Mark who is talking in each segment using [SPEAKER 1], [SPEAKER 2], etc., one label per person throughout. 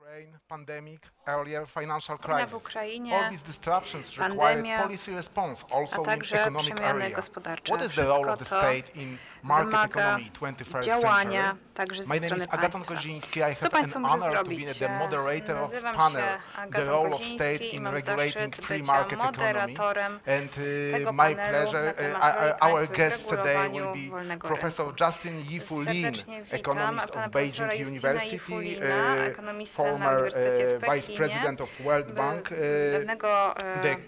[SPEAKER 1] Wojna w Ukrainie, pandemia, a także przemiany gospodarcze. Wszystko to wymaga działania także ze strony państwa. Co państwo może zrobić? Nazywam się Agaton Koziński i mam zaszczyt bycia moderatorem tego panelu na temat roli państwa w regulowaniu wolnego rynku. Serdecznie witam pana profesora Justina Yifulina, ekonomistę na Uniwersytecie w Pekinie, pewnego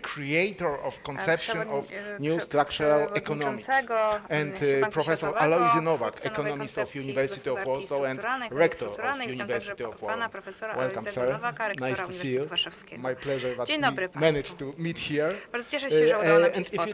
[SPEAKER 1] przewodniczącego Banku Światowego, funkcjonowej koncepcji gospodarki strukturalnej, strukturalnej. Witam także pana profesora Aloizego Nowaka, rektora Uniwersytetu Warszawskiego. Dzień dobry państwu. Bardzo cieszę się, że udało nam się spotkać.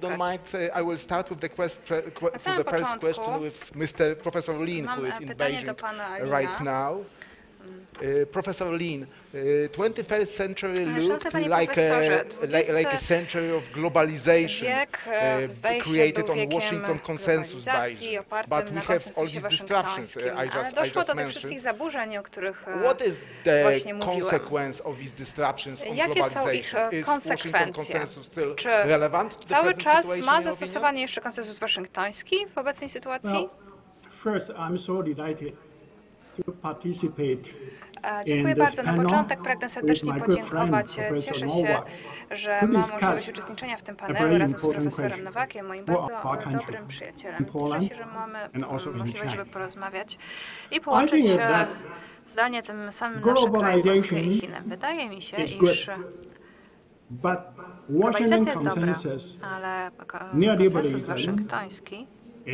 [SPEAKER 1] Na samym początku mam pytanie do pana Lina.
[SPEAKER 2] Professor Lin, 21st century looked like a century of globalization created on Washington Consensus based, but we have all these disruptions I just mentioned. What is the consequence of these disruptions on globalization? Is Washington Consensus still relevant to the
[SPEAKER 1] Cały
[SPEAKER 2] present
[SPEAKER 1] czas
[SPEAKER 2] situation
[SPEAKER 1] ma
[SPEAKER 2] in your
[SPEAKER 1] zastosowanie jeszcze konsensus waszyngtoński w obecnej sytuacji?
[SPEAKER 3] First, I'm so delighted to participate.
[SPEAKER 1] Dziękuję bardzo. Na początek pragnę serdecznie podziękować. Cieszę się, że mam możliwość uczestniczenia w tym panelu razem z profesorem Nowakiem, moim bardzo dobrym przyjacielem. Cieszę się, że mamy możliwość, żeby porozmawiać i połączyć zdalnie tym samym nasze kraje, Polskę i Chiny. Wydaje mi się, iż globalizacja jest dobra, ale konsensus waszyngtoński,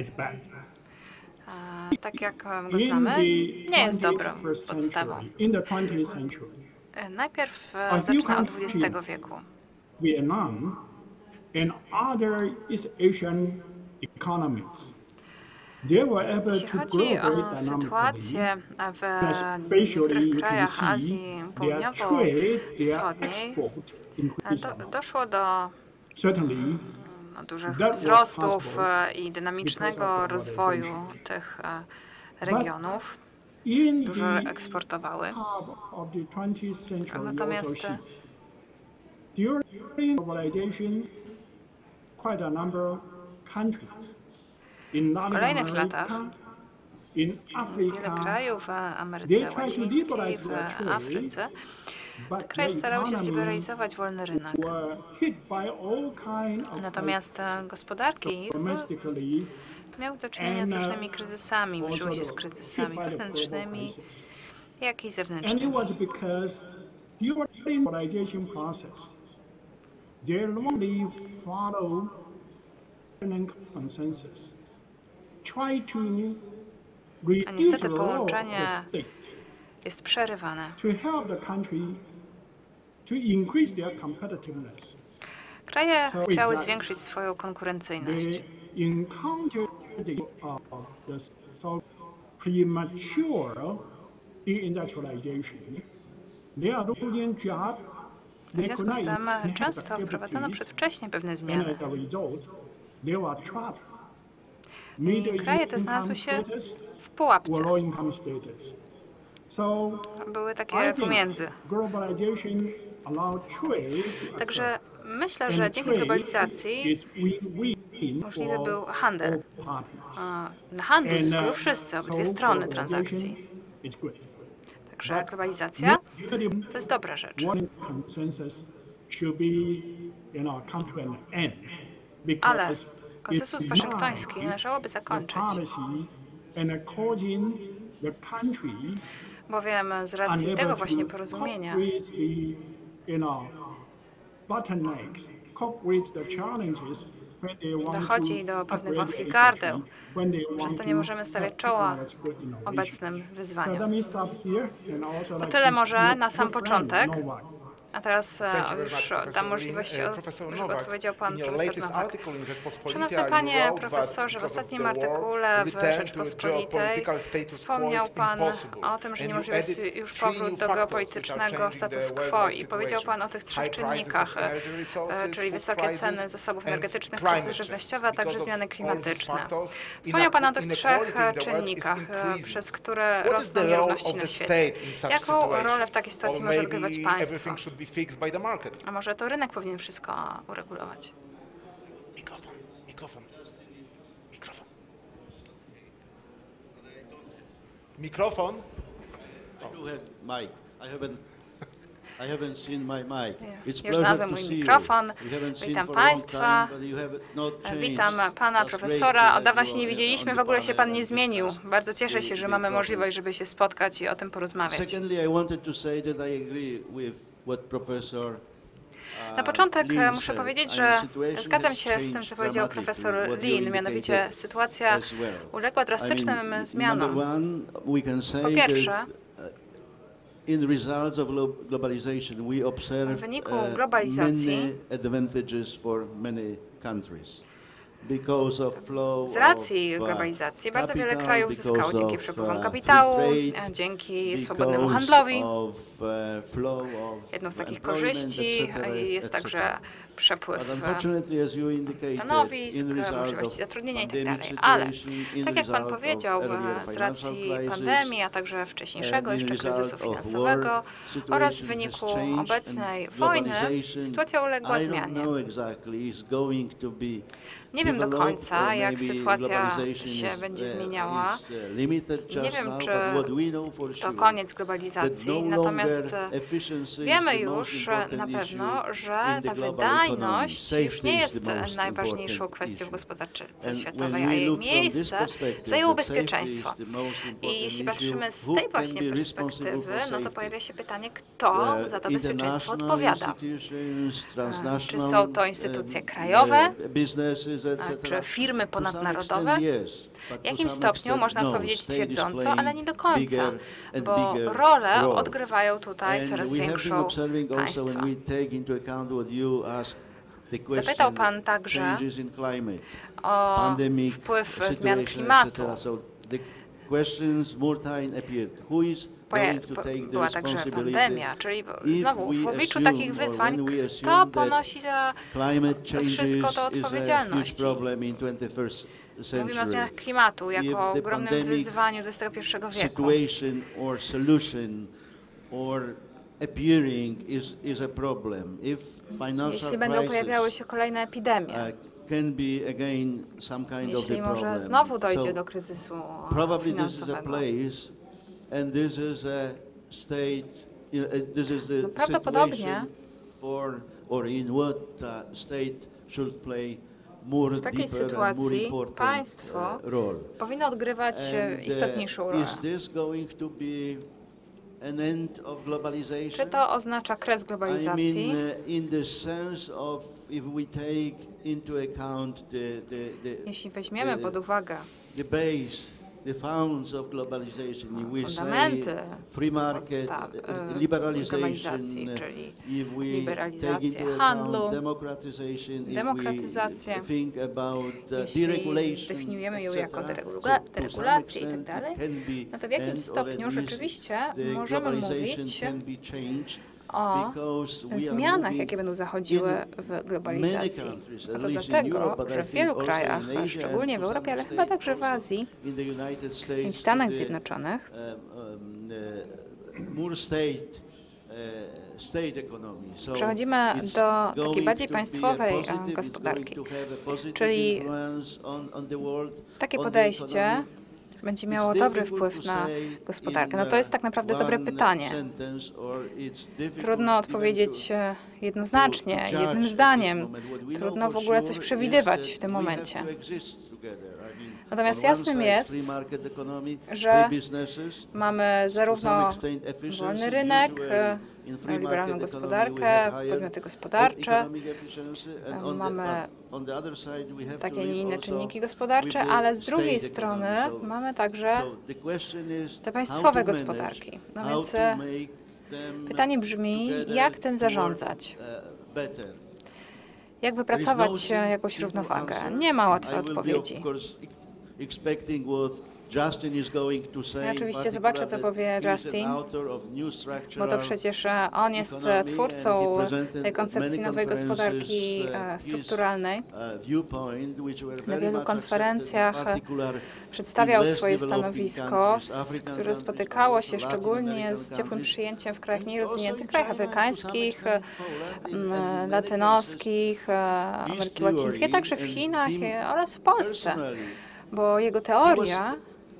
[SPEAKER 1] tak jak go znamy, nie jest dobrą podstawą. Najpierw zacznę od XX wieku.
[SPEAKER 3] Vietnam and other East Asian economies.
[SPEAKER 1] Jeśli chodzi o sytuację w niektórych krajach Azji Południowo-Wschodniej, doszło do dużych wzrostów i dynamicznego rozwoju tych regionów. Dużo eksportowały. Natomiast w kolejnych latach wiele krajów w Ameryce Łacińskiej, w Afryce, te kraje starały się zliberalizować wolny rynek. Natomiast gospodarki miały do czynienia z różnymi kryzysami, mierzyły się z kryzysami wewnętrznymi, jak i zewnętrznymi. A niestety połączenie jest przerywane. Kraje chciały zwiększyć swoją konkurencyjność. W związku z tym często wprowadzono przedwcześnie pewne zmiany. I kraje te znalazły się w pułapce. Były takie pomiędzy. Także myślę, że dzięki globalizacji możliwy był handel. Na handlu zyskują wszyscy, obydwie strony transakcji. Także globalizacja to jest dobra rzecz. Ale konsensus waszyngtoński należałoby zakończyć, bowiem z racji tego właśnie porozumienia dochodzi do pewnych wąskich gardeł, przez to nie możemy stawiać czoła obecnym wyzwaniom. To tyle może na sam początek. A teraz już dam możliwość, żeby odpowiedział pan profesor Nowak. Szanowny panie profesorze, w ostatnim artykule w Rzeczpospolitej wspomniał pan o tym, że niemożliwy jest już powrót do geopolitycznego status quo i powiedział pan o tych 3 czynnikach, czyli wysokie ceny zasobów energetycznych, kryzys żywnościowy, a także zmiany klimatyczne. Wspomniał pan o tych 3 czynnikach, przez które rosną nierówności na świecie. Jaką rolę w takiej sytuacji może odgrywać państwo? A może to rynek powinien wszystko uregulować?
[SPEAKER 2] Mikrofon.
[SPEAKER 1] Już znalazłem mój mikrofon. Witam państwa. Witam pana profesora. Od dawna się nie widzieliśmy, w ogóle się pan nie zmienił. Bardzo cieszę się, że mamy możliwość, żeby się spotkać i o tym porozmawiać. Na początek muszę powiedzieć, że zgadzam się z tym, co powiedział profesor Lin, mianowicie sytuacja uległa drastycznym zmianom. Po pierwsze, w wyniku globalizacji z racji globalizacji bardzo wiele krajów zyskało dzięki przepływom kapitału, dzięki swobodnemu handlowi. Jedną z takich korzyści jest także przepływ stanowisk, możliwości zatrudnienia itd. Ale, tak jak pan powiedział, z racji pandemii, a także wcześniejszego jeszcze kryzysu finansowego oraz w wyniku obecnej wojny, sytuacja uległa zmianie. Nie wiem do końca, jak sytuacja się będzie zmieniała. Nie wiem, czy to koniec globalizacji, natomiast wiemy już na pewno, że ta wydajność już nie jest najważniejszą kwestią w gospodarce światowej, a jej miejsce zajęło bezpieczeństwo. I jeśli patrzymy z tej właśnie perspektywy, no to pojawia się pytanie, kto za to bezpieczeństwo odpowiada. Czy są to instytucje krajowe, czy firmy ponadnarodowe? W jakim stopniu można odpowiedzieć twierdząco, ale nie do końca, bo rolę odgrywają tutaj coraz większą państwa. Zapytał pan także o wpływ zmian klimatu. Była także pandemia, czyli znowu w obliczu takich wyzwań, kto ponosi za wszystko to odpowiedzialność? Mówimy o zmianach klimatu jako ogromnym wyzwaniu XXI wieku. Jeśli będą pojawiały się kolejne epidemie, jeśli może znowu dojdzie do kryzysu finansowego, no prawdopodobnie w takiej sytuacji państwo powinno odgrywać istotniejszą rolę. Czy to oznacza kres globalizacji? Jeśli weźmiemy pod uwagę fundamenty globalizacji, czyli liberalizację handlu, demokratyzację, jeśli zdefiniujemy ją jako deregulację itd., no to w jakim stopniu rzeczywiście możemy mówić o zmianach, jakie będą zachodziły w globalizacji. A to dlatego, że w wielu krajach, szczególnie w Europie, ale chyba także w Azji i w Stanach Zjednoczonych, przechodzimy do takiej bardziej państwowej gospodarki, czyli takie podejście będzie miało dobry wpływ na gospodarkę? No to jest tak naprawdę dobre pytanie. Trudno odpowiedzieć jednoznacznie, jednym zdaniem. Trudno w ogóle coś przewidywać w tym momencie. Natomiast jasnym jest, że mamy zarówno wolny rynek, liberalną gospodarkę, podmioty gospodarcze, mamy takie i inne czynniki gospodarcze, ale z drugiej strony mamy także te państwowe gospodarki. No więc Pytanie brzmi, jak tym zarządzać? Jak wypracować jakąś równowagę? Nie ma łatwej odpowiedzi. Ja oczywiście zobaczę, co powie Justin, bo to przecież on jest twórcą tej koncepcji nowej gospodarki strukturalnej. Na wielu konferencjach przedstawiał swoje stanowisko, które spotykało się szczególnie z ciepłym przyjęciem w krajach mniej rozwiniętych, krajach afrykańskich, latynoskich, Ameryki Łacińskiej, także w Chinach oraz w Polsce, bo jego teoria,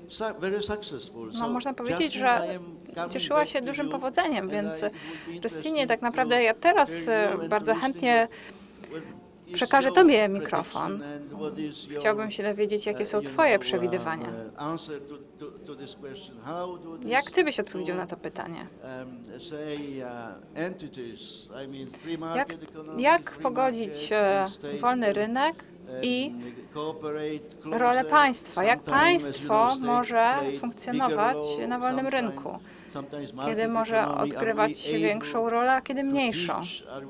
[SPEAKER 1] można powiedzieć, że cieszyła się dużym powodzeniem, więc Justinie, tak naprawdę ja teraz bardzo chętnie przekażę Tobie mikrofon. Chciałbym się dowiedzieć, jakie są Twoje przewidywania. Jak Ty byś odpowiedział na to pytanie? Jak pogodzić wolny rynek i rolę państwa? Jak państwo może funkcjonować na wolnym rynku? Kiedy może odgrywać większą rolę, a kiedy mniejszą?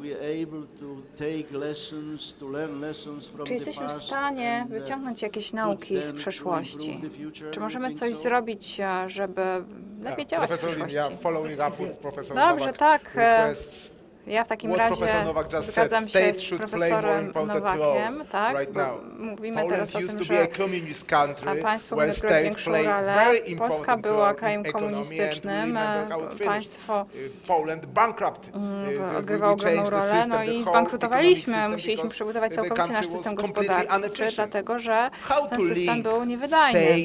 [SPEAKER 1] Czy jesteśmy w stanie wyciągnąć jakieś nauki z przeszłości? Czy możemy coś zrobić, żeby lepiej działać w przyszłości? Dobrze, tak. Ja w takim razie zgadzam się z profesorem Nowakiem, tak? Bo mówimy teraz o tym, że państwo powinno grać większą rolę. Polska była krajem komunistycznym, państwo odgrywało ogromną rolę, no i zbankrutowaliśmy, musieliśmy przebudować całkowicie nasz system gospodarczy, dlatego że ten system był niewydajny.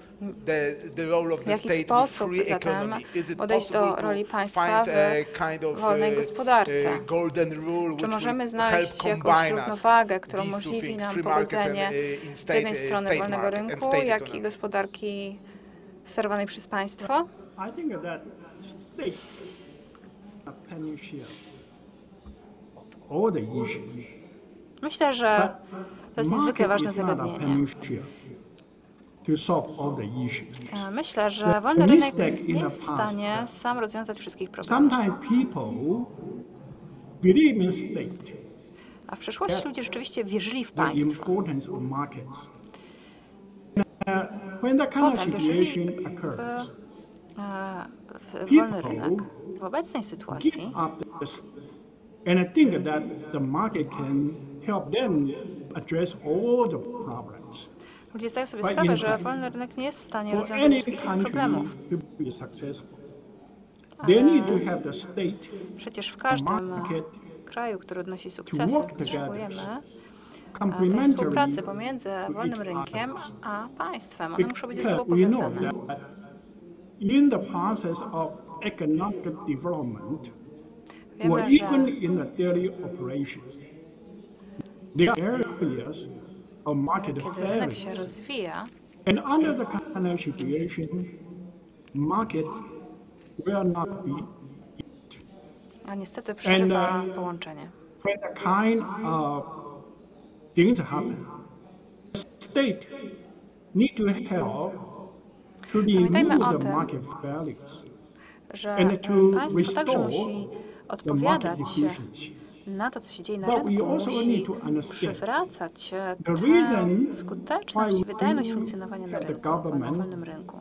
[SPEAKER 1] W jaki sposób zatem podejść do roli państwa w wolnej gospodarce? Czy możemy znaleźć jakąś równowagę, która umożliwi nam pogodzenie z jednej strony wolnego rynku, jak i gospodarki sterowanej przez państwo? Myślę, że to jest niezwykle ważne zagadnienie. Myślę, że wolny rynek nie jest w stanie sam rozwiązać wszystkich problemów. A w przeszłości ludzie rzeczywiście wierzyli w państwo. Potem wierzyli w wolny rynek. W obecnej sytuacji ludzie zdają sobie sprawę, że wolny rynek nie jest w stanie rozwiązać wszystkich ich problemów. Ale przecież w każdym kraju, który odnosi sukcesy, potrzebujemy tej współpracy pomiędzy wolnym rynkiem a państwem. One muszą być ze sobą powiązane. Wiemy, że kiedy rynek się rozwija, a niestety przerywa połączenie. Pamiętajmy o tym, że państwo także musi odpowiadać na to, co się dzieje na rynku, musi przywracać tę skuteczność i wydajność funkcjonowania na rynku, na wolnym rynku.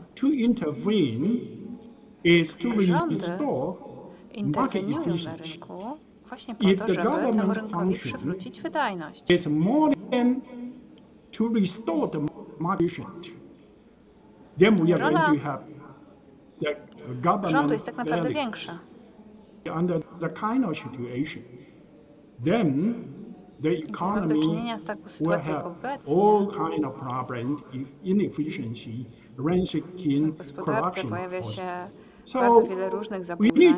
[SPEAKER 1] Rządy interweniują na rynku właśnie po to, żeby temu rynkowi przywrócić wydajność. Rola rządu jest tak naprawdę większa. Kiedy mamy do czynienia z taką sytuacją jak obecnie, w gospodarce pojawia się bardzo wiele różnych zaburzeń.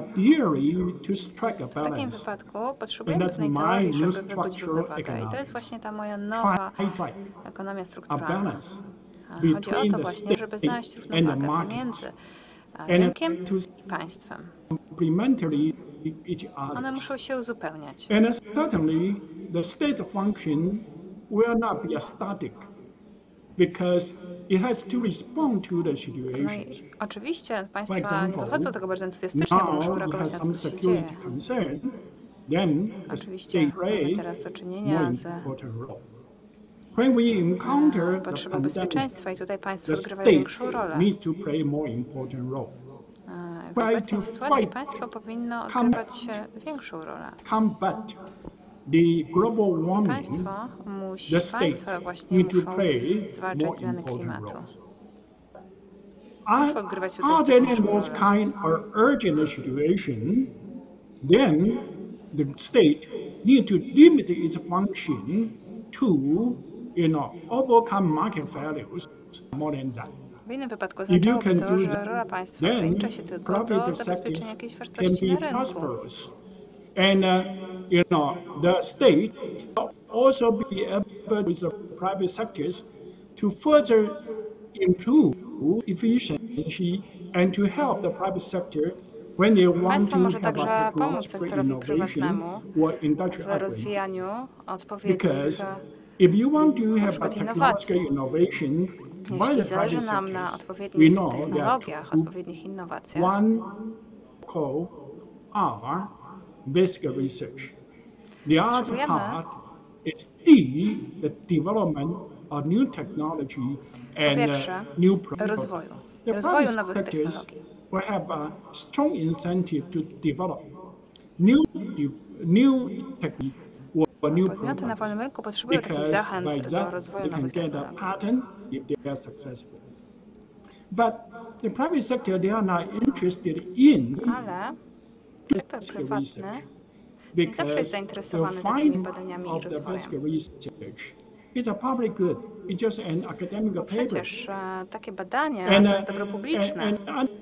[SPEAKER 1] W takim wypadku potrzebujemy pewnej teorii, żeby wygodzić równowagę. I to jest właśnie ta moja nowa ekonomia strukturalna. Chodzi o to właśnie, żeby znaleźć równowagę pomiędzy rynkiem i państwem. One muszą się uzupełniać.
[SPEAKER 3] because it has to respond to the
[SPEAKER 1] No
[SPEAKER 3] situations.
[SPEAKER 1] i oczywiście
[SPEAKER 3] For
[SPEAKER 1] państwa nie
[SPEAKER 3] example,
[SPEAKER 1] podchodzą do tego bardzo entuzjastycznie, bo
[SPEAKER 3] now
[SPEAKER 1] muszą
[SPEAKER 3] you have
[SPEAKER 1] reagować na to,
[SPEAKER 3] some
[SPEAKER 1] co się dzieje.
[SPEAKER 3] security concern, then the
[SPEAKER 1] Oczywiście
[SPEAKER 3] state
[SPEAKER 1] mamy
[SPEAKER 3] play
[SPEAKER 1] teraz do
[SPEAKER 3] more
[SPEAKER 1] czynienia z
[SPEAKER 3] important role. When we encounter the
[SPEAKER 1] potrzebą
[SPEAKER 3] pandemic,
[SPEAKER 1] bezpieczeństwa i tutaj państwo
[SPEAKER 3] the
[SPEAKER 1] odgrywają
[SPEAKER 3] state
[SPEAKER 1] większą rolę.
[SPEAKER 3] needs to play more important role.
[SPEAKER 1] W obecnej sytuacji państwo powinno odgrywać większą rolę.
[SPEAKER 3] Combat the global warming,
[SPEAKER 1] Państwa właśnie muszą zwalczać zmiany klimatu. Muszą odgrywać tutaj
[SPEAKER 3] Other than
[SPEAKER 1] istotniejszą
[SPEAKER 3] those
[SPEAKER 1] rolę.
[SPEAKER 3] kind of urgent situation, then the state need to limit its function to, overcome market values more than that.
[SPEAKER 1] W innym wypadku oznaczałoby to, że rola państwa ogranicza się tylko do zabezpieczenia jakiejś wartości na rynku.
[SPEAKER 3] And the state also be able with the private sectors to further improve efficiency and to help the private sector when they want
[SPEAKER 1] Państwo
[SPEAKER 3] to
[SPEAKER 1] może
[SPEAKER 3] have
[SPEAKER 1] także
[SPEAKER 3] a
[SPEAKER 1] pomóc sektorowi
[SPEAKER 3] innovation
[SPEAKER 1] prywatnemu
[SPEAKER 3] or
[SPEAKER 1] w
[SPEAKER 3] industrial upgrade.
[SPEAKER 1] rozwijaniu odpowiednich
[SPEAKER 3] Because if you want to have a
[SPEAKER 1] przykład
[SPEAKER 3] technological
[SPEAKER 1] innowacji.
[SPEAKER 3] innovation by
[SPEAKER 1] Jeśli
[SPEAKER 3] the
[SPEAKER 1] zależy
[SPEAKER 3] private
[SPEAKER 1] nam na
[SPEAKER 3] sectors, we
[SPEAKER 1] odpowiednich
[SPEAKER 3] know that
[SPEAKER 1] technologiach, odpowiednich innowacjach,
[SPEAKER 3] one call are basic research. The other
[SPEAKER 1] Potrzebujemy
[SPEAKER 3] part is the development of new technology
[SPEAKER 1] po
[SPEAKER 3] and
[SPEAKER 1] pierwsze
[SPEAKER 3] new products.
[SPEAKER 1] rozwoju
[SPEAKER 3] The private
[SPEAKER 1] nowych
[SPEAKER 3] sectors
[SPEAKER 1] technologii.
[SPEAKER 3] will have a strong incentive to develop new technique or new
[SPEAKER 1] Podmioty na wolnym
[SPEAKER 3] products.
[SPEAKER 1] rynku potrzebują takich
[SPEAKER 3] Because
[SPEAKER 1] zachęt
[SPEAKER 3] by
[SPEAKER 1] do
[SPEAKER 3] that
[SPEAKER 1] rozwoju
[SPEAKER 3] they can
[SPEAKER 1] nowych
[SPEAKER 3] get a
[SPEAKER 1] technologii.
[SPEAKER 3] patent if they are successful. But the private sector, they are not interested in
[SPEAKER 1] Ale sektor prywatny nie zawsze jest zainteresowany takimi badaniami i rozwojem.
[SPEAKER 3] It's a public good. It's just an academic paper.
[SPEAKER 1] Przecież takie badania to jest dobro publiczne.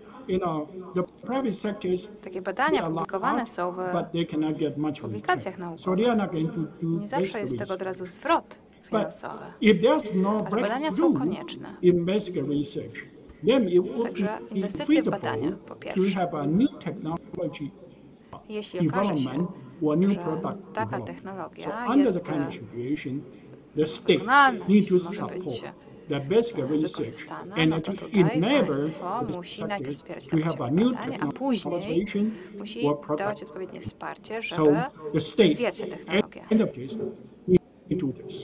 [SPEAKER 3] The private sectors,
[SPEAKER 1] Takie badania publikowane są w
[SPEAKER 3] but they cannot get much
[SPEAKER 1] publikacjach
[SPEAKER 3] return. So
[SPEAKER 1] naukowych.
[SPEAKER 3] they are not going to do
[SPEAKER 1] Nie zawsze jest z tego od razu zwrot finansowy.
[SPEAKER 3] If there's no
[SPEAKER 1] Ale badania są
[SPEAKER 3] breakthrough
[SPEAKER 1] konieczne.
[SPEAKER 3] in basic research, then it would
[SPEAKER 1] Także
[SPEAKER 3] be
[SPEAKER 1] inwestycje w badania,
[SPEAKER 3] feasible
[SPEAKER 1] po
[SPEAKER 3] to
[SPEAKER 1] pierwsze.
[SPEAKER 3] have a new technology
[SPEAKER 1] Jeśli okaże się,
[SPEAKER 3] development or new
[SPEAKER 1] że
[SPEAKER 3] product
[SPEAKER 1] taka
[SPEAKER 3] development.
[SPEAKER 1] technologia
[SPEAKER 3] So under the
[SPEAKER 1] jest
[SPEAKER 3] kind of situation, the state
[SPEAKER 1] wykonalna,
[SPEAKER 3] need to
[SPEAKER 1] jeśli może
[SPEAKER 3] support
[SPEAKER 1] być
[SPEAKER 3] the basic research
[SPEAKER 1] wykorzystana, no
[SPEAKER 3] and
[SPEAKER 1] to
[SPEAKER 3] to
[SPEAKER 1] tutaj
[SPEAKER 3] enable
[SPEAKER 1] państwo
[SPEAKER 3] the
[SPEAKER 1] musi najpierw
[SPEAKER 3] sectors
[SPEAKER 1] wspierać
[SPEAKER 3] to
[SPEAKER 1] na
[SPEAKER 3] have a
[SPEAKER 1] poziomie
[SPEAKER 3] new
[SPEAKER 1] badań, a później
[SPEAKER 3] technology
[SPEAKER 1] musi
[SPEAKER 3] or product.
[SPEAKER 1] dawać odpowiednie wsparcie,
[SPEAKER 3] So
[SPEAKER 1] żeby
[SPEAKER 3] the state
[SPEAKER 1] rozwijać tę technologię.
[SPEAKER 3] and the place need to do this.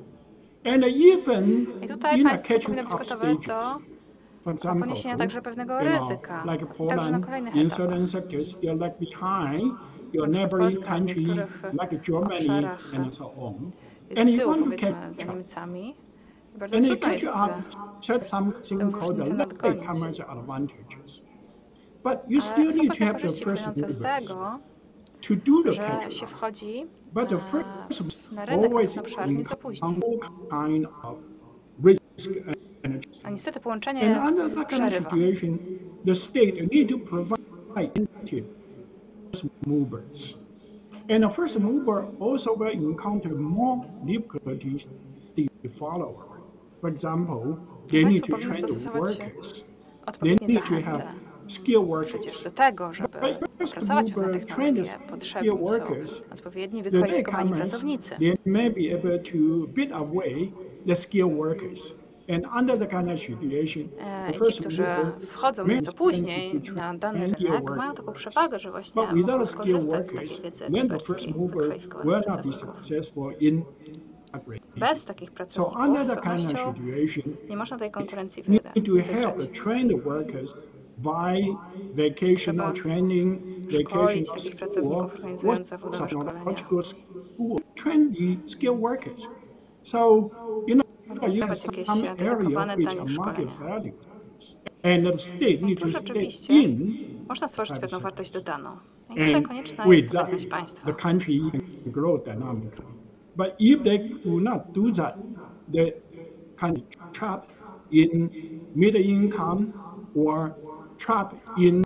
[SPEAKER 3] And even
[SPEAKER 1] I tutaj
[SPEAKER 3] in a
[SPEAKER 1] państwo powinno być
[SPEAKER 3] catching up
[SPEAKER 1] gotowe do
[SPEAKER 3] stages, for example,
[SPEAKER 1] poniesienia także pewnego
[SPEAKER 3] you know,
[SPEAKER 1] ryzyka,
[SPEAKER 3] like
[SPEAKER 1] także na
[SPEAKER 3] Poland,
[SPEAKER 1] kolejnych
[SPEAKER 3] in
[SPEAKER 1] etapach.
[SPEAKER 3] certain sectors, they're like behind your
[SPEAKER 1] Na przykład
[SPEAKER 3] neighboring
[SPEAKER 1] Polska w
[SPEAKER 3] country,
[SPEAKER 1] niektórych
[SPEAKER 3] like Germany
[SPEAKER 1] obszarach
[SPEAKER 3] and so on.
[SPEAKER 1] jest
[SPEAKER 3] And
[SPEAKER 1] z
[SPEAKER 3] you
[SPEAKER 1] tyłu,
[SPEAKER 3] want to
[SPEAKER 1] powiedzmy,
[SPEAKER 3] catch
[SPEAKER 1] za
[SPEAKER 3] up.
[SPEAKER 1] Niemcami. I bardzo
[SPEAKER 3] And you
[SPEAKER 1] trudno
[SPEAKER 3] catch
[SPEAKER 1] jest
[SPEAKER 3] up, set something called
[SPEAKER 1] różnicę
[SPEAKER 3] the
[SPEAKER 1] nadgonić.
[SPEAKER 3] latecomers advantages. But you
[SPEAKER 1] Ale
[SPEAKER 3] still
[SPEAKER 1] są
[SPEAKER 3] need to
[SPEAKER 1] pewne
[SPEAKER 3] have the
[SPEAKER 1] korzyści
[SPEAKER 3] first
[SPEAKER 1] płynące z
[SPEAKER 3] movers
[SPEAKER 1] tego,
[SPEAKER 3] to do the
[SPEAKER 1] że
[SPEAKER 3] catch
[SPEAKER 1] się
[SPEAKER 3] up.
[SPEAKER 1] wchodzi
[SPEAKER 3] But the first
[SPEAKER 1] na rynek, na
[SPEAKER 3] always
[SPEAKER 1] ten obszar nieco później.
[SPEAKER 3] kind of risk and
[SPEAKER 1] A niestety
[SPEAKER 3] And
[SPEAKER 1] połączenie
[SPEAKER 3] under that kind of
[SPEAKER 1] przerywa.
[SPEAKER 3] situation, the state need to provide incentive first movers. And the first mover also will encounter more difficulties than the follower. For example, they need to
[SPEAKER 1] powinno
[SPEAKER 3] train the
[SPEAKER 1] stosować
[SPEAKER 3] workers. They
[SPEAKER 1] Odpowiednie
[SPEAKER 3] need to
[SPEAKER 1] zachęty.
[SPEAKER 3] have skilled workers.
[SPEAKER 1] Przecież do tego, żeby pracować w pewne technologie, potrzebni są odpowiedni, wykwalifikowani pracownicy.
[SPEAKER 3] They may be able to beat away the skilled workers. And under the kind of situation, the
[SPEAKER 1] Ci,
[SPEAKER 3] first
[SPEAKER 1] którzy
[SPEAKER 3] mover
[SPEAKER 1] wchodzą
[SPEAKER 3] may
[SPEAKER 1] nieco później
[SPEAKER 3] tend to
[SPEAKER 1] na dany
[SPEAKER 3] train
[SPEAKER 1] rynek,
[SPEAKER 3] skilled
[SPEAKER 1] mają taką
[SPEAKER 3] workers.
[SPEAKER 1] przewagę, że właśnie
[SPEAKER 3] But
[SPEAKER 1] mogą
[SPEAKER 3] without skilled
[SPEAKER 1] skorzystać z takiej
[SPEAKER 3] workers,
[SPEAKER 1] wiedzy
[SPEAKER 3] then the first
[SPEAKER 1] eksperckiej,
[SPEAKER 3] mover
[SPEAKER 1] wykwalifikowanych
[SPEAKER 3] will not be
[SPEAKER 1] pracowników.
[SPEAKER 3] successful in upgrading.
[SPEAKER 1] Bez takich
[SPEAKER 3] So under
[SPEAKER 1] pracowników z
[SPEAKER 3] the kind of
[SPEAKER 1] pewnością
[SPEAKER 3] situation,
[SPEAKER 1] nie można tej konkurencji
[SPEAKER 3] need to
[SPEAKER 1] wygrać.
[SPEAKER 3] help train the workers by vocational
[SPEAKER 1] Trzeba
[SPEAKER 3] training,
[SPEAKER 1] szkolić
[SPEAKER 3] vocational
[SPEAKER 1] takich
[SPEAKER 3] school,
[SPEAKER 1] pracowników,
[SPEAKER 3] or
[SPEAKER 1] organizując zawodowe szkolenia.
[SPEAKER 3] technological school, train the skilled workers. So, you have
[SPEAKER 1] Organizować jakieś
[SPEAKER 3] some area
[SPEAKER 1] dedykowane
[SPEAKER 3] which
[SPEAKER 1] dla nich
[SPEAKER 3] are market
[SPEAKER 1] szkolenia.
[SPEAKER 3] value. And the state
[SPEAKER 1] No
[SPEAKER 3] needs
[SPEAKER 1] tu
[SPEAKER 3] to step
[SPEAKER 1] rzeczywiście
[SPEAKER 3] in.
[SPEAKER 1] można stworzyć pewną
[SPEAKER 3] private
[SPEAKER 1] wartość
[SPEAKER 3] sector.
[SPEAKER 1] dodaną. I tutaj
[SPEAKER 3] And
[SPEAKER 1] konieczna
[SPEAKER 3] with
[SPEAKER 1] jest
[SPEAKER 3] that,
[SPEAKER 1] obecność państwa.
[SPEAKER 3] the country can grow dynamically. But if they do not do that, the country trapped in middle income or trapped in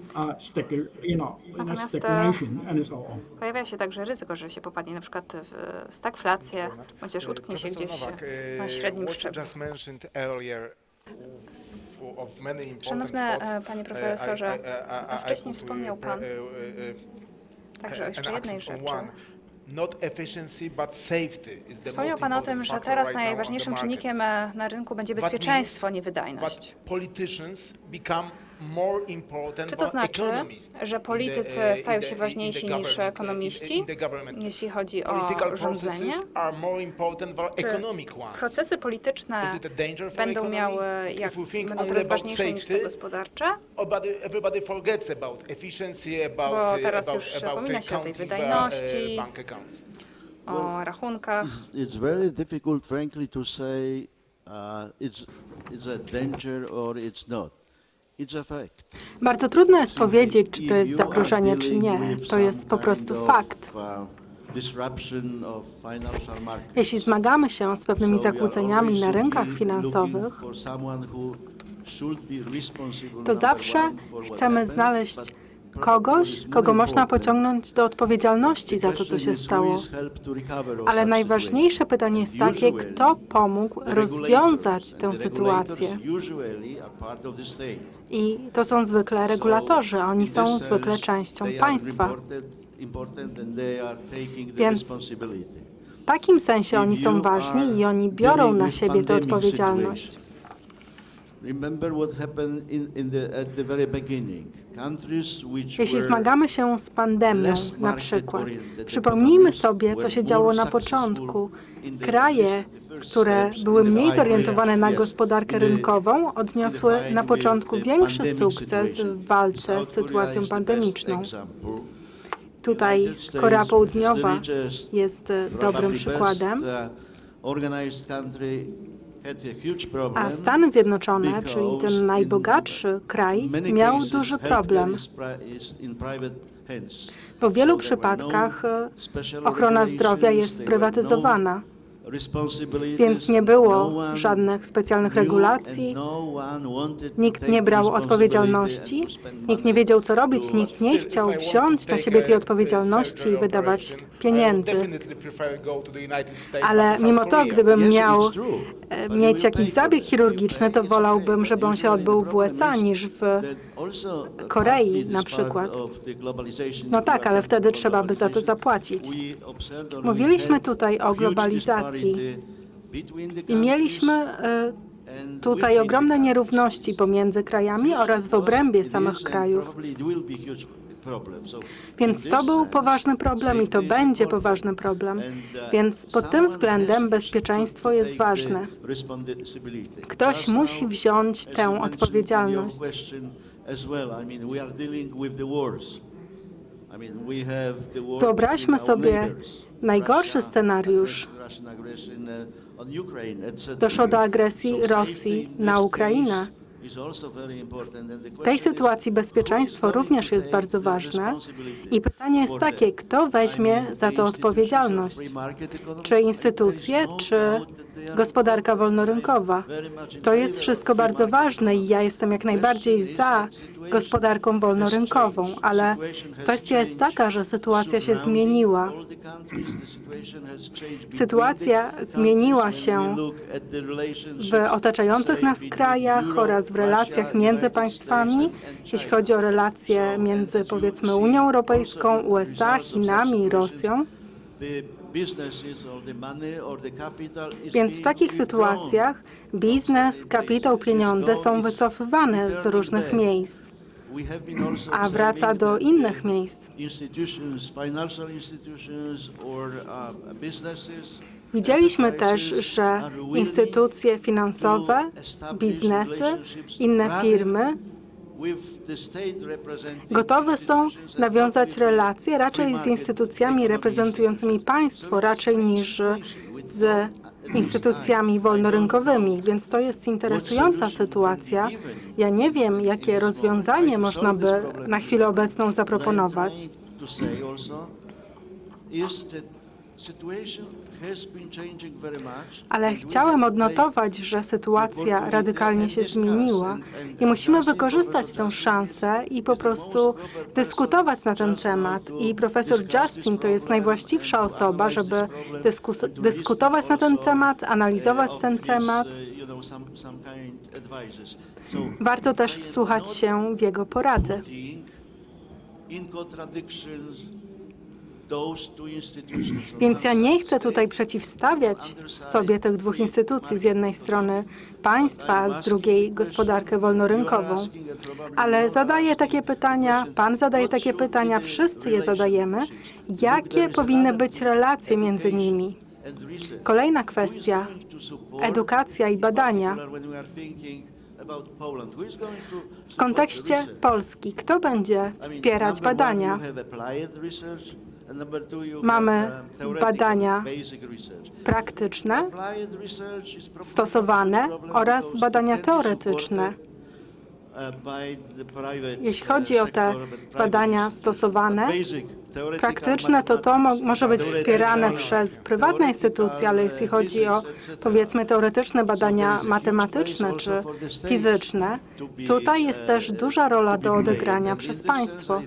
[SPEAKER 3] in a
[SPEAKER 1] Natomiast,
[SPEAKER 3] stagnation and so on.
[SPEAKER 1] Pojawia się także ryzyko, że się popadnie na przykład w stagflację, bądź też utknie się gdzieś na średnim szczeblu. Szanowny panie profesorze, wcześniej wspomniał pan także o jeszcze jednej rzeczy. Wspomniał Pan o tym, że teraz najważniejszym czynnikiem na rynku będzie bezpieczeństwo, nie wydajność. Czy to znaczy, że politycy stają się ważniejsi niż ekonomiści, jeśli chodzi o rządzenie? Czy procesy polityczne będą teraz ważniejsze niż te gospodarcze? Bo teraz już zapomina się o tej wydajności, o rachunkach.
[SPEAKER 4] It's very difficult, frankly, to say it's a danger or it's not. It's a fact.
[SPEAKER 5] Bardzo trudno jest powiedzieć, czy to jest zagrożenie, czy nie. To jest po prostu fakt. Jeśli zmagamy się z pewnymi zakłóceniami na rynkach finansowych, to zawsze chcemy znaleźć kogoś, kogo można pociągnąć do odpowiedzialności za to, co się stało. Ale najważniejsze pytanie jest takie, kto pomógł rozwiązać tę sytuację. I to są zwykle regulatorzy, oni są zwykle częścią państwa. Więc w takim sensie oni są ważni i oni biorą na siebie tę odpowiedzialność. Jeśli zmagamy się z pandemią, na przykład, przypomnijmy sobie, co się działo na początku. Kraje, które były mniej zorientowane na gospodarkę rynkową, odniosły na początku większy sukces w walce z sytuacją pandemiczną. Tutaj Korea Południowa jest dobrym przykładem. A Stany Zjednoczone, czyli ten najbogatszy kraj, miał duży problem. Bo w wielu przypadkach ochrona zdrowia jest sprywatyzowana. Więc nie było żadnych specjalnych regulacji, nikt nie brał odpowiedzialności, nikt nie wiedział, co robić, nikt nie chciał wziąć na siebie tej odpowiedzialności i wydawać pieniędzy. Ale mimo to, gdybym miał mieć jakiś zabieg chirurgiczny, to wolałbym, żeby on się odbył w USA niż w Korei na przykład. No tak, ale wtedy trzeba by za to zapłacić. Mówiliśmy tutaj o globalizacji i mieliśmy tutaj ogromne nierówności pomiędzy krajami oraz w obrębie samych krajów. Więc to był poważny problem i to będzie poważny problem. Więc pod tym względem bezpieczeństwo jest ważne. Ktoś musi wziąć tę odpowiedzialność. Wyobraźmy sobie najgorszy scenariusz. Doszło do agresji Rosji na Ukrainę. W tej sytuacji bezpieczeństwo również jest bardzo ważne i pytanie jest takie, kto weźmie za to odpowiedzialność? Czy instytucje, czy gospodarka wolnorynkowa? To jest wszystko bardzo ważne i ja jestem jak najbardziej za gospodarką wolnorynkową, ale kwestia jest taka, że sytuacja się zmieniła. Sytuacja zmieniła się w otaczających nas krajach oraz w relacjach między państwami, jeśli chodzi o relacje między, powiedzmy, Unią Europejską, USA, Chinami i Rosją. Więc w takich sytuacjach biznes, kapitał, pieniądze są wycofywane z różnych miejsc, a wraca do innych miejsc. Widzieliśmy też, że instytucje finansowe, biznesy, inne firmy gotowe są nawiązać relacje raczej z instytucjami reprezentującymi państwo, raczej niż z instytucjami wolnorynkowymi, więc to jest interesująca sytuacja. Ja nie wiem, jakie rozwiązanie można by na chwilę obecną zaproponować. Ale chciałem odnotować, że sytuacja radykalnie się zmieniła i musimy wykorzystać tę szansę i po prostu dyskutować na ten temat. I profesor Justin to jest najwłaściwsza osoba, żeby dyskutować na ten temat, analizować ten temat. Warto też wsłuchać się w jego porady. Więc ja nie chcę tutaj przeciwstawiać sobie tych dwóch instytucji, z jednej strony państwa, a z drugiej gospodarkę wolnorynkową. Ale zadaję takie pytania, Pan zadaje takie pytania, wszyscy je zadajemy. Jakie powinny być relacje między nimi? Kolejna kwestia, edukacja i badania. W kontekście Polski, kto będzie wspierać badania? Mamy badania praktyczne, stosowane oraz badania teoretyczne. Jeśli chodzi o te badania stosowane, praktyczne, to może być wspierane przez prywatne instytucje, ale jeśli chodzi o, powiedzmy, teoretyczne badania matematyczne czy fizyczne, tutaj jest też duża rola do odegrania przez państwo.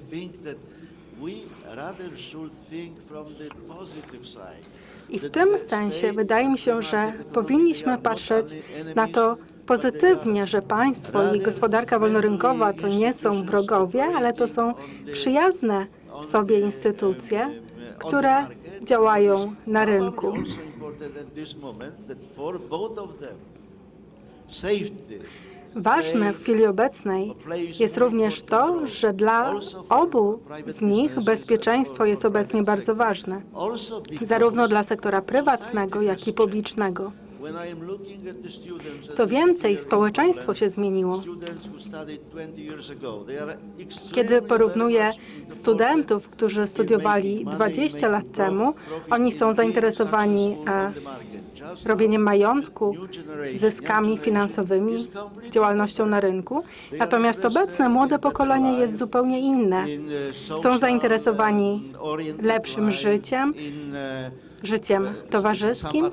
[SPEAKER 5] I w tym sensie wydaje mi się, że powinniśmy patrzeć na to pozytywnie, że państwo i gospodarka wolnorynkowa to nie są wrogowie, ale to są przyjazne sobie instytucje, które działają na rynku. Ważne w chwili obecnej jest również to, że dla obu z nich bezpieczeństwo jest obecnie bardzo ważne, zarówno dla sektora prywatnego, jak i publicznego. Co więcej, społeczeństwo się zmieniło. Kiedy porównuję studentów, którzy studiowali 20 lat temu, oni są zainteresowani robieniem majątku, zyskami finansowymi, działalnością na rynku. Natomiast obecne młode pokolenie jest zupełnie inne. Są zainteresowani lepszym życiem, życiem towarzyskim,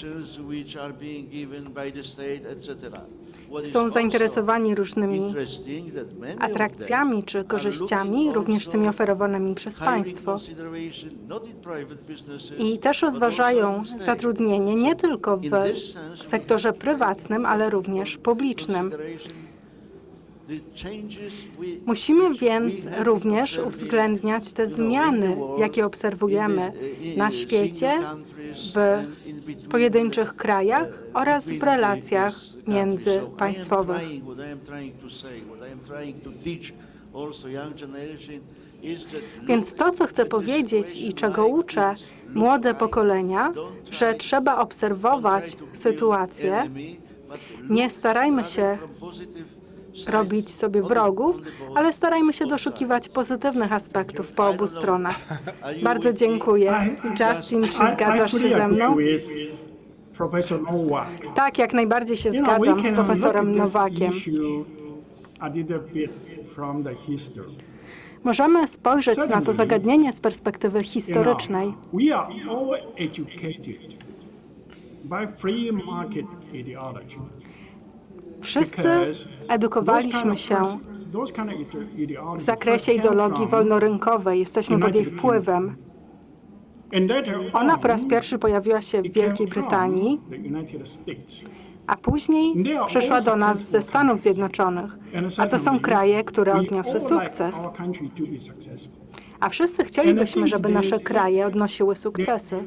[SPEAKER 5] są zainteresowani różnymi atrakcjami czy korzyściami, również tymi oferowanymi przez państwo. I też rozważają zatrudnienie nie tylko w sektorze prywatnym, ale również publicznym. Musimy więc również uwzględniać te zmiany, jakie obserwujemy na świecie, w pojedynczych krajach oraz w relacjach międzypaństwowych. Więc to, co chcę powiedzieć i czego uczę młode pokolenia, że trzeba obserwować sytuację, nie starajmy się robić sobie wrogów, ale starajmy się doszukiwać pozytywnych aspektów po obu stronach. Bardzo dziękuję. Justin, czy zgadzasz się ze mną? Tak, jak najbardziej się zgadzam z profesorem Nowakiem. Możemy spojrzeć na to zagadnienie z perspektywy historycznej. Wszyscy edukowaliśmy się w zakresie ideologii wolnorynkowej. Jesteśmy pod jej wpływem. Ona po raz pierwszy pojawiła się w Wielkiej Brytanii, a później przyszła do nas ze Stanów Zjednoczonych. A to są kraje, które odniosły sukces. A wszyscy chcielibyśmy, żeby nasze kraje odnosiły sukcesy.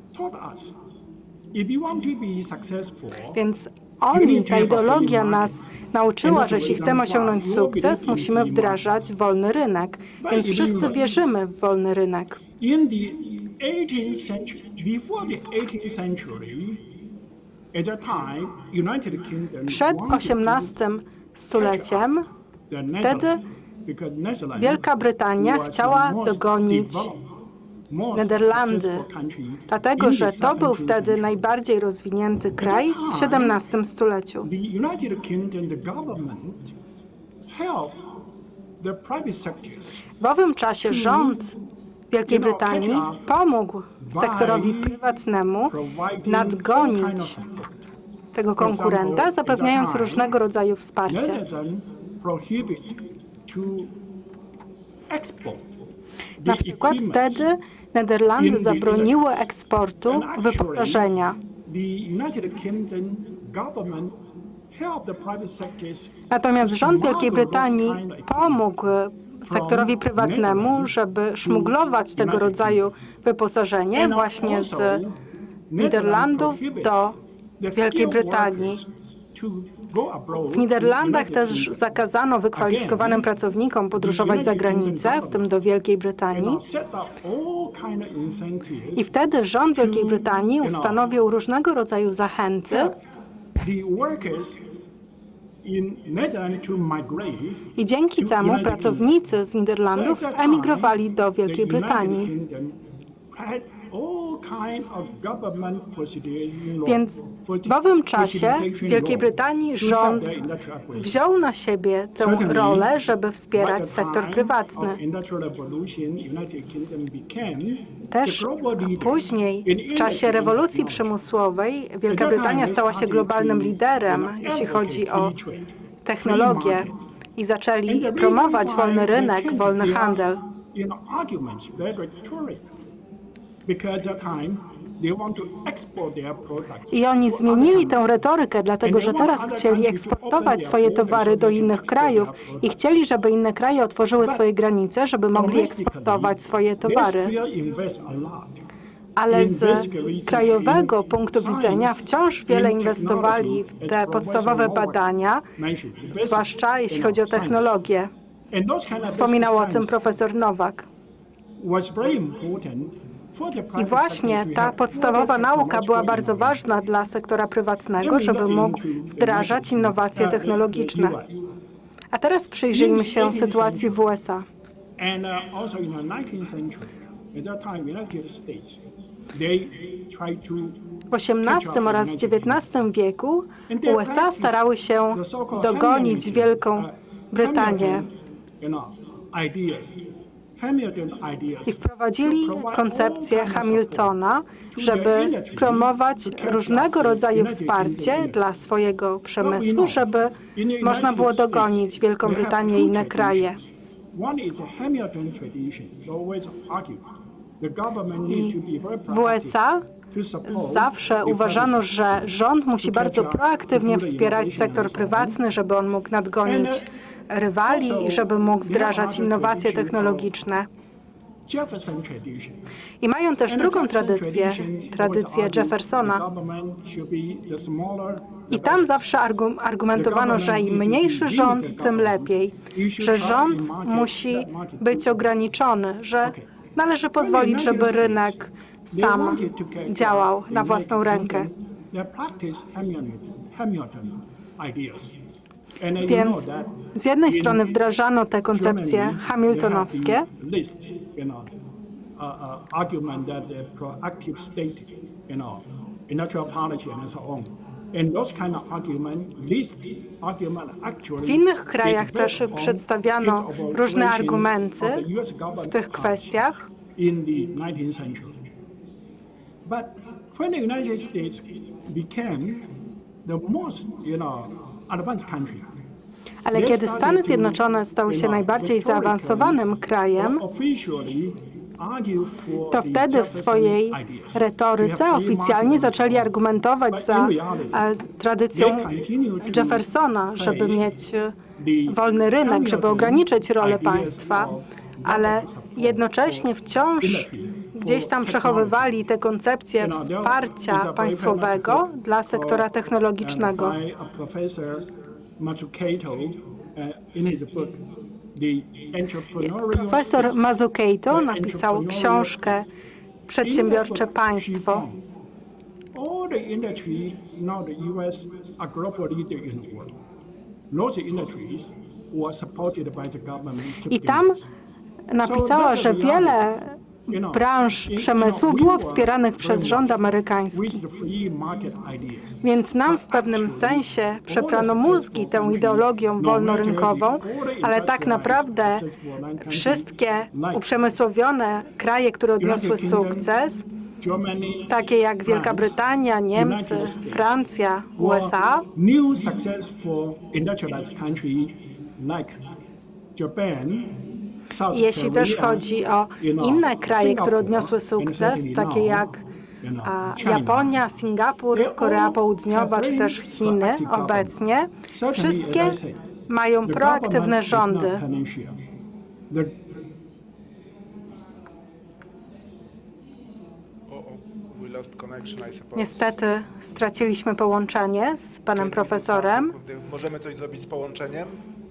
[SPEAKER 5] Więc ta ideologia nas nauczyła, że jeśli chcemy osiągnąć sukces, musimy wdrażać wolny rynek. Więc wszyscy wierzymy w wolny rynek. Przed XVIII stuleciem, wtedy Wielka Brytania chciała dogonić Niderlandy, dlatego że to był wtedy najbardziej rozwinięty kraj w XVII stuleciu. W owym czasie rząd Wielkiej Brytanii pomógł sektorowi prywatnemu nadgonić tego konkurenta, zapewniając różnego rodzaju wsparcie. Na przykład wtedy Niderlandy zabroniły eksportu wyposażenia. Natomiast rząd Wielkiej Brytanii pomógł sektorowi prywatnemu, żeby szmuglować tego rodzaju wyposażenie właśnie z Niderlandów do Wielkiej Brytanii. W Niderlandach też zakazano wykwalifikowanym pracownikom podróżować za granicę, w tym do Wielkiej Brytanii. I wtedy rząd Wielkiej Brytanii ustanowił różnego rodzaju zachęty, i dzięki temu pracownicy z Niderlandów emigrowali do Wielkiej Brytanii. Więc w owym czasie w Wielkiej Brytanii rząd wziął na siebie tę rolę, żeby wspierać sektor prywatny. Też później, w czasie rewolucji przymusowej, Wielka Brytania stała się globalnym liderem, jeśli chodzi o technologię i zaczęli promować wolny rynek, wolny handel. I oni zmienili tę retorykę, dlatego że teraz chcieli eksportować swoje towary do innych krajów i chcieli, żeby inne kraje otworzyły swoje granice, żeby mogli eksportować swoje towary. Ale z krajowego punktu widzenia wciąż wiele inwestowali w te podstawowe badania, zwłaszcza jeśli chodzi o technologię. Wspominał o tym profesor Nowak. I właśnie ta podstawowa nauka była bardzo ważna dla sektora prywatnego, żeby mógł wdrażać innowacje technologiczne. A teraz przyjrzyjmy się sytuacji w USA. W XVIII oraz XIX wieku USA starały się dogonić Wielką Brytanię i wprowadzili koncepcję Hamiltona, żeby promować różnego rodzaju wsparcie dla swojego przemysłu, żeby można było dogonić Wielką Brytanię i inne kraje. I w USA zawsze uważano, że rząd musi bardzo proaktywnie wspierać sektor prywatny, żeby on mógł nadgonić rywali i żeby mógł wdrażać innowacje technologiczne. I mają też drugą tradycję, tradycję Jeffersona. I tam zawsze argumentowano, że im mniejszy rząd, tym lepiej, że rząd musi być ograniczony, że należy pozwolić, żeby rynek sam działał na własną rękę. Więc z jednej strony wdrażano te koncepcje hamiltonowskie, w innych krajach też przedstawiano różne argumenty w tych kwestiach. When the United States became the most, advanced country, ale kiedy Stany Zjednoczone stały się najbardziej zaawansowanym krajem, to wtedy w swojej retoryce oficjalnie zaczęli argumentować za tradycją Jeffersona, żeby mieć wolny rynek, żeby ograniczyć rolę państwa, ale jednocześnie wciąż gdzieś tam przechowywali te koncepcje wsparcia państwowego dla sektora technologicznego. Profesor Mazzucato napisał książkę Przedsiębiorcze państwo. I tam napisała, że wiele branż przemysłu było wspieranych przez rząd amerykański. Więc nam w pewnym sensie przeprano mózgi tą ideologią wolnorynkową, ale tak naprawdę wszystkie uprzemysłowione kraje, które odniosły sukces, takie jak Wielka Brytania, Niemcy, Francja, USA, jeśli też chodzi o inne kraje, które odniosły sukces, takie jak Japonia, Singapur, Korea Południowa czy też Chiny obecnie, wszystkie mają proaktywne rządy.
[SPEAKER 3] the
[SPEAKER 5] Niestety straciliśmy połączenie z panem profesorem.
[SPEAKER 2] Możemy coś zrobić z połączeniem?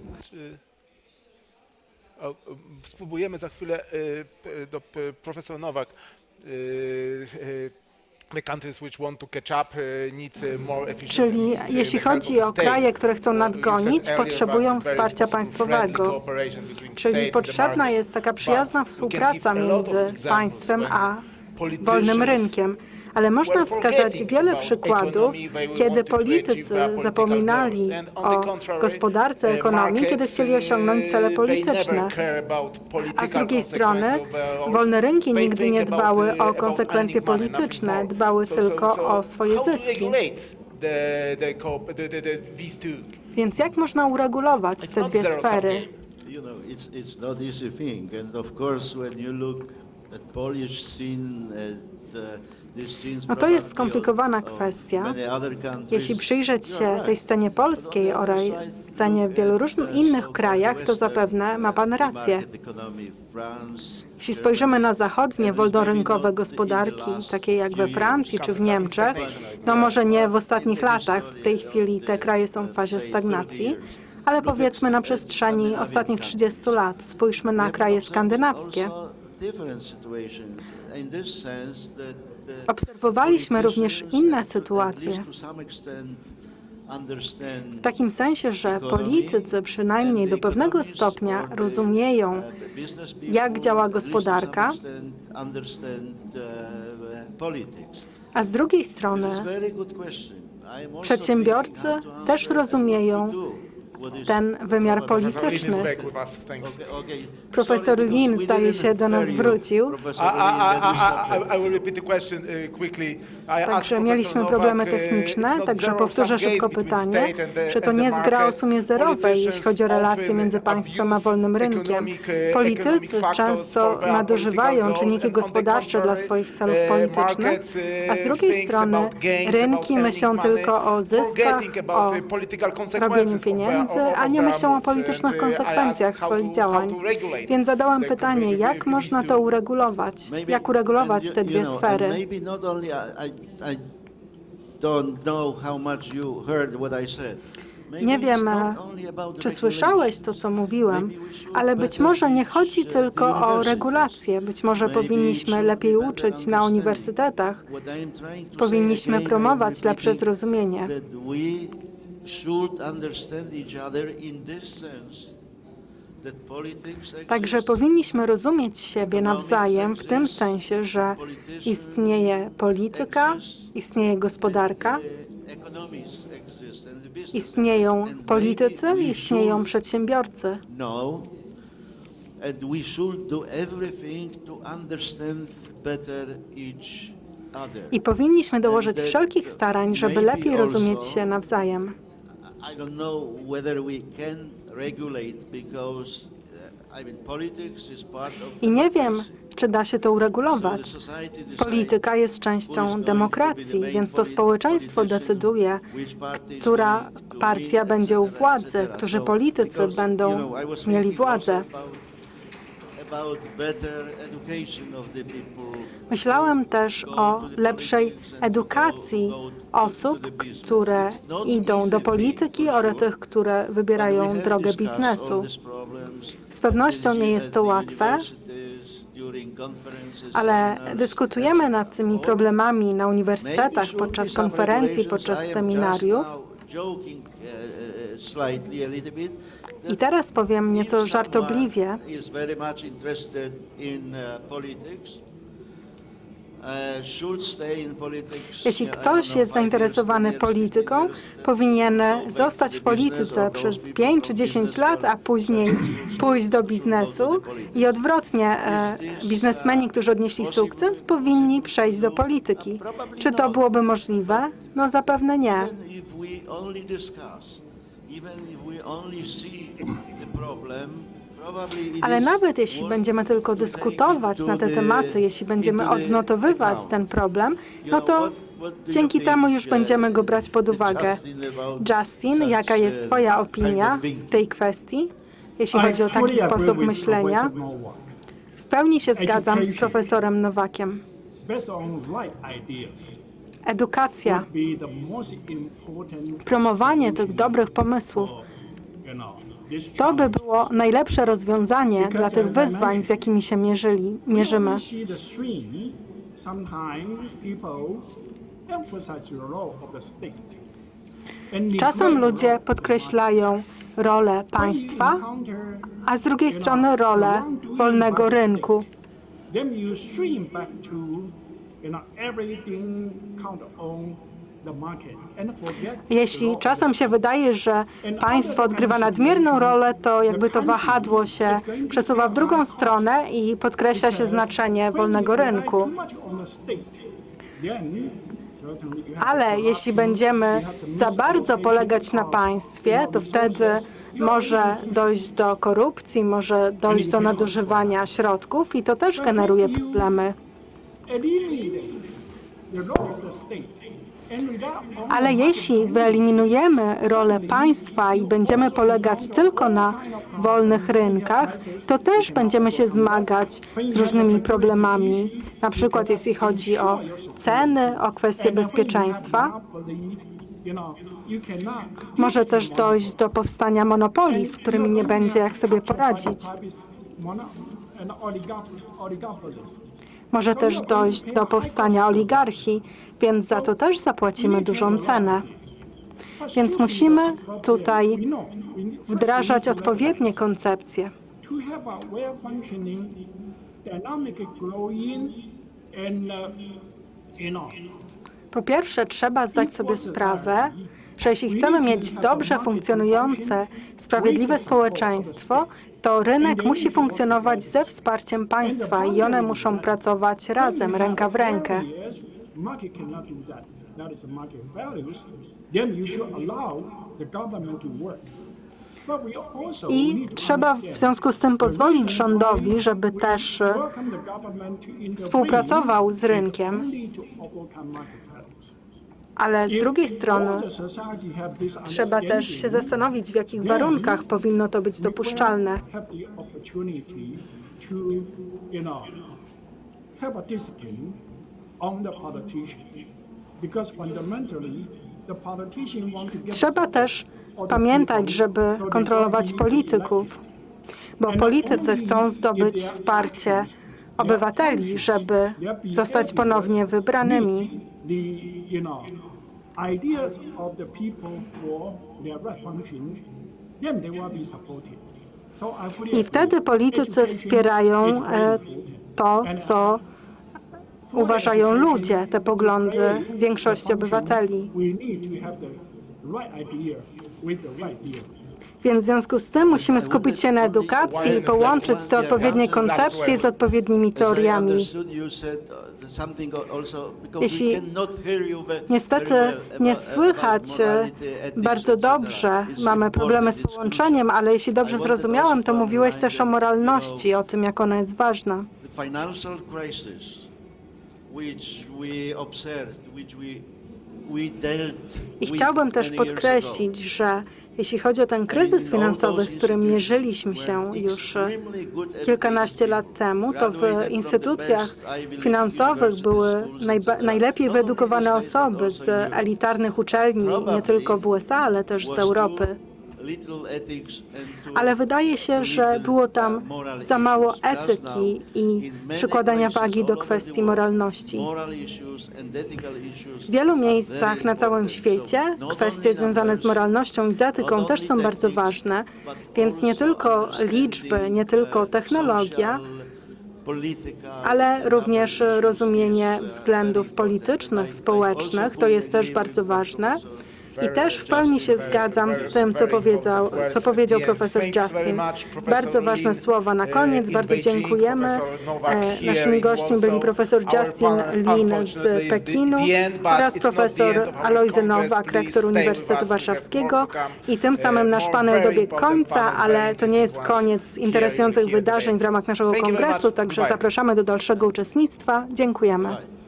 [SPEAKER 2] Spróbujemy za chwilę do profesor Nowak.
[SPEAKER 5] Czyli jeśli chodzi o kraje, które chcą nadgonić, potrzebują wsparcia państwowego. Czyli potrzebna jest taka przyjazna współpraca między państwem a wolnym rynkiem. Ale można wskazać wiele przykładów, kiedy politycy zapominali o gospodarce, ekonomii, kiedy chcieli osiągnąć cele polityczne. A z drugiej strony wolne rynki nigdy nie dbały o konsekwencje polityczne, dbały tylko o swoje zyski. Więc jak można uregulować te dwie sfery?
[SPEAKER 4] It's not easy thing, and of course when you look at Polish scene,
[SPEAKER 5] no to jest skomplikowana kwestia. Jeśli przyjrzeć się tej scenie polskiej oraz scenie w wielu różnych innych krajach, to zapewne ma pan rację. Jeśli spojrzymy na zachodnie wolnorynkowe gospodarki, takie jak we Francji czy w Niemczech, no może nie w ostatnich latach, w tej chwili te kraje są w fazie stagnacji, ale powiedzmy na przestrzeni ostatnich 30 lat. Spójrzmy na kraje skandynawskie. Obserwowaliśmy również inne sytuacje. W takim sensie, że politycy przynajmniej do pewnego stopnia rozumieją, jak działa gospodarka, a z drugiej strony przedsiębiorcy też rozumieją ten wymiar polityczny. Profesor Lin, zdaje się, do nas wrócił. Także mieliśmy problemy techniczne, także powtórzę szybko pytanie, że to nie jest gra o sumie zerowej, jeśli chodzi o relacje między państwem a wolnym rynkiem. Politycy często nadużywają czynniki gospodarcze dla swoich celów politycznych, a z drugiej strony rynki myślą tylko o zyskach, o robieniu pieniędzy, a nie myślą o politycznych konsekwencjach swoich działań. Więc zadałam pytanie, jak można to uregulować? Jak uregulować te dwie sfery? Nie wiem, czy słyszałeś to, co mówiłem, ale być może nie chodzi tylko o regulacje. Być może powinniśmy lepiej uczyć na uniwersytetach. Powinniśmy promować lepsze zrozumienie. Także powinniśmy rozumieć siebie nawzajem w tym sensie, że istnieje polityka, istnieje gospodarka, istnieją politycy, istnieją przedsiębiorcy. I powinniśmy dołożyć wszelkich starań, żeby lepiej rozumieć się nawzajem. I nie wiem, czy da się to uregulować. Polityka jest częścią demokracji, więc to społeczeństwo decyduje, która partia będzie u władzy, którzy politycy będą mieli władzę. Myślałem też o lepszej edukacji osób, które idą do polityki oraz tych, które wybierają drogę biznesu. Z pewnością nie jest to łatwe, ale dyskutujemy nad tymi problemami na uniwersytetach, podczas konferencji, podczas seminariów. I teraz powiem nieco żartobliwie. Jeśli ktoś jest zainteresowany polityką, powinien zostać w polityce przez 5 czy 10 lat, a później pójść do biznesu i odwrotnie, biznesmeni, którzy odnieśli sukces, powinni przejść do polityki. Czy to byłoby możliwe? No zapewne nie. Ale nawet jeśli będziemy tylko dyskutować na te tematy, jeśli będziemy odnotowywać ten problem, no to dzięki temu już będziemy go brać pod uwagę. Justin, jaka jest Twoja opinia w tej kwestii? jeśli chodzi o taki sposób myślenia. W pełni się zgadzam z profesorem Nowakiem. Edukacja, promowanie tych dobrych pomysłów, to by było najlepsze rozwiązanie dla tych wyzwań, z jakimi się mierzymy. Czasem ludzie podkreślają rolę państwa, a z drugiej strony rolę wolnego rynku. Jeśli czasem się wydaje, że państwo odgrywa nadmierną rolę, to jakby to wahadło się przesuwa w drugą stronę i podkreśla się znaczenie wolnego rynku. Ale jeśli będziemy za bardzo polegać na państwie, to wtedy może dojść do korupcji, może dojść do nadużywania środków i to też generuje problemy. Ale jeśli wyeliminujemy rolę państwa i będziemy polegać tylko na wolnych rynkach, to też będziemy się zmagać z różnymi problemami, na przykład jeśli chodzi o ceny, o kwestie bezpieczeństwa. Może też dojść do powstania monopolii, z którymi nie będzie jak sobie poradzić. Może też dojść do powstania oligarchii, więc za to też zapłacimy dużą cenę. Więc musimy tutaj wdrażać odpowiednie koncepcje. Po pierwsze, trzeba zdać sobie sprawę, że jeśli chcemy mieć dobrze funkcjonujące, sprawiedliwe społeczeństwo, to rynek musi funkcjonować ze wsparciem państwa i one muszą pracować razem, ręka w rękę. I trzeba w związku z tym pozwolić rządowi, żeby też współpracował z rynkiem. Ale z drugiej strony trzeba też się zastanowić, w jakich warunkach powinno to być dopuszczalne. Trzeba też pamiętać, żeby kontrolować polityków, bo politycy chcą zdobyć wsparcie obywateli, żeby zostać ponownie wybranymi. I wtedy politycy wspierają to, co uważają ludzie, te poglądy większości obywateli. Więc w związku z tym musimy skupić się na edukacji i połączyć te odpowiednie koncepcje z odpowiednimi teoriami. Jeśli niestety nie słychać bardzo dobrze, mamy problemy z połączeniem, ale jeśli dobrze zrozumiałem, to mówiłeś też o moralności, o tym, jak ona jest ważna. I chciałbym też podkreślić, że jeśli chodzi o ten kryzys finansowy, z którym mierzyliśmy się już kilkanaście lat temu, to w instytucjach finansowych były najlepiej wyedukowane osoby z elitarnych uczelni, nie tylko w USA, ale też z Europy. Ale wydaje się, że było tam za mało etyki i przykładania wagi do kwestii moralności. W wielu miejscach na całym świecie kwestie związane z moralnością i z etyką też są bardzo ważne, więc nie tylko liczby, nie tylko technologia, ale również rozumienie względów politycznych, społecznych, to jest też bardzo ważne. I też w pełni się zgadzam z tym, co powiedział profesor Justin. Bardzo ważne słowa na koniec. Bardzo dziękujemy. Naszymi gośćmi byli profesor Justin Lin z Pekinu oraz profesor Alojzy Nowak, rektor Uniwersytetu Warszawskiego. I tym samym nasz panel dobiegł końca, ale to nie jest koniec interesujących wydarzeń w ramach naszego kongresu, także zapraszamy do dalszego uczestnictwa. Dziękujemy.